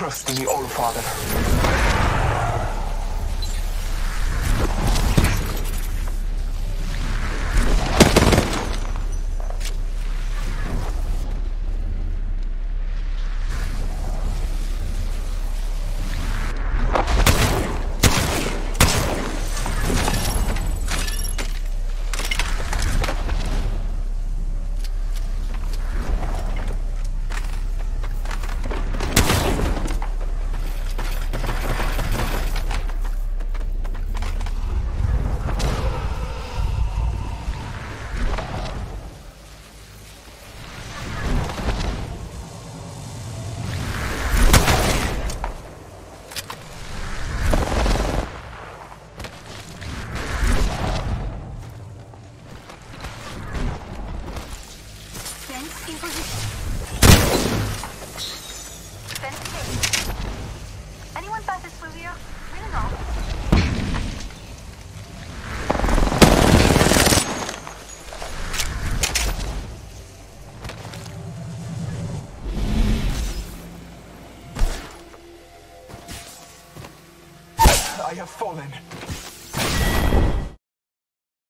trust in the Allfather. In position. Fence case. Anyone pass this through here? We don't know. I have fallen.